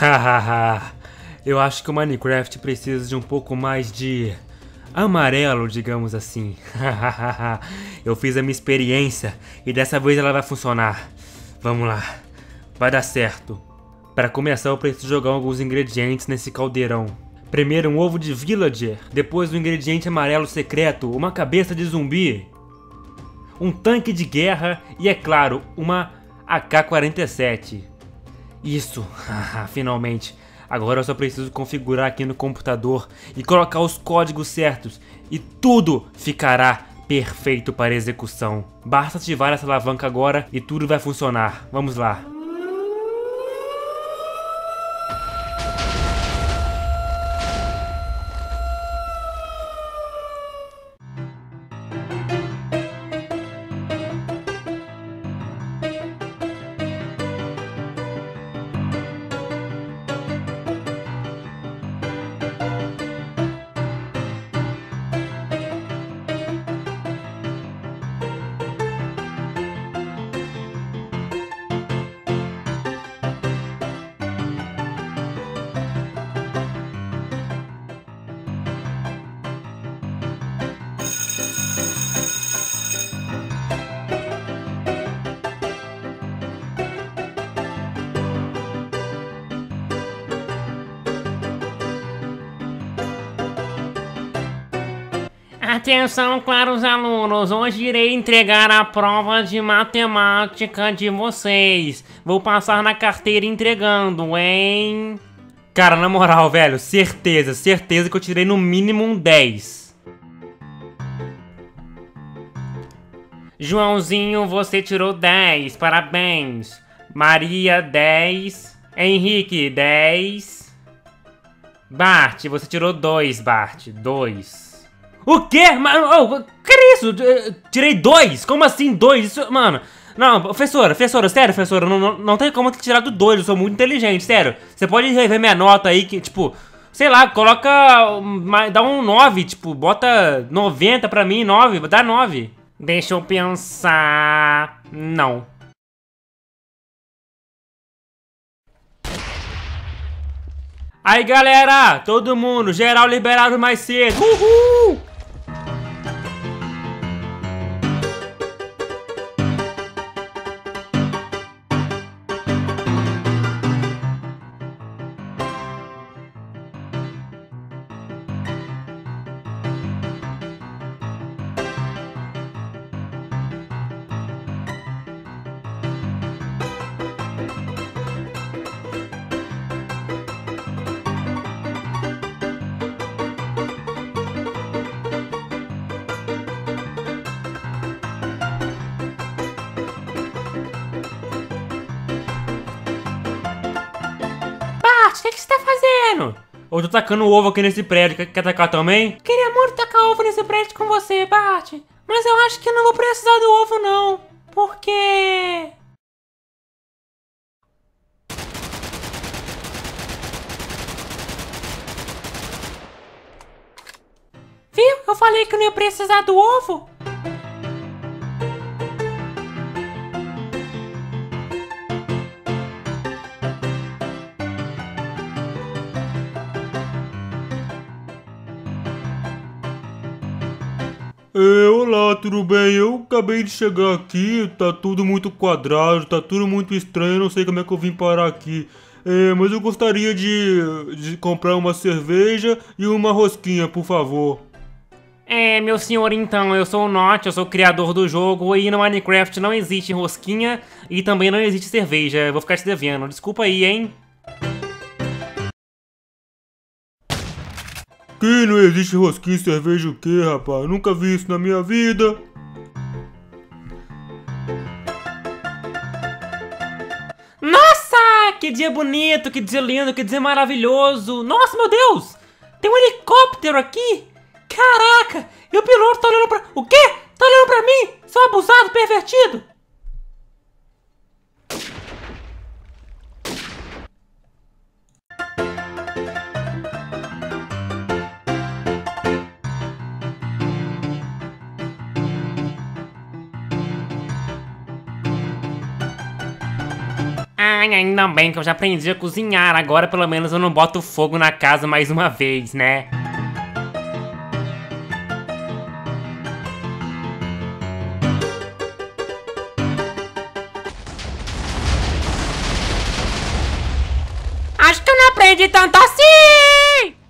Hahaha. Eu acho que o Minecraft precisa de um pouco mais de amarelo, digamos assim. Eu fiz a minha experiência e dessa vez ela vai funcionar. Vamos lá, vai dar certo. Para começar eu preciso jogar alguns ingredientes nesse caldeirão. Primeiro um ovo de villager, depois um ingrediente amarelo secreto, uma cabeça de zumbi, um tanque de guerra e, é claro, uma AK-47. Isso, finalmente. Agora eu só preciso configurar aqui no computador e colocar os códigos certos e tudo ficará perfeito para execução. Basta ativar essa alavanca agora e tudo vai funcionar. Vamos lá. Atenção, caros alunos, hoje irei entregar a prova de matemática de vocês. Vou passar na carteira entregando, hein? Cara, na moral, velho, certeza que eu tirei no mínimo um 10. Joãozinho, você tirou 10, parabéns. Maria, 10. Henrique, 10. Bart, você tirou 2, Bart, 2. O quê? Oh, que é isso? Tirei 2? Como assim 2? Isso, mano... Não, professora, sério, professora, não tem como ter tirado 2, eu sou muito inteligente, sério. Você pode rever minha nota aí, que, tipo... Sei lá, coloca... Dá um 9, tipo, bota 90 pra mim, 9, dá 9. Deixa eu pensar... Não. Aí, galera, todo mundo, geral liberado mais cedo. Uhul! O que você tá fazendo? Eu tô tacando ovo aqui nesse prédio, quer tacar também? Queria muito tacar ovo nesse prédio com você, Bart. Mas eu acho que eu não vou precisar do ovo, não. Porque... Viu? Eu falei que eu não ia precisar do ovo. Olá, tudo bem? Eu acabei de chegar aqui, tá tudo muito quadrado, tá tudo muito estranho, eu não sei como é que eu vim parar aqui. Mas eu gostaria de comprar uma cerveja e uma rosquinha, por favor. Meu senhor, então, eu sou o Notch, eu sou o criador do jogo e no Minecraft não existe rosquinha e também não existe cerveja, eu vou ficar te devendo, desculpa aí, hein? Que não existe rosquinha e cerveja o quê, rapaz? Nunca vi isso na minha vida. Nossa! Que dia bonito, que dia lindo, que dia maravilhoso! Nossa, meu Deus! Tem um helicóptero aqui! Caraca! E o piloto tá olhando pra... O quê? Tá olhando pra mim? Seu abusado, pervertido! Ai, ainda bem que eu já aprendi a cozinhar. Agora pelo menos eu não boto fogo na casa mais uma vez, né? Acho que eu não aprendi tanto assim!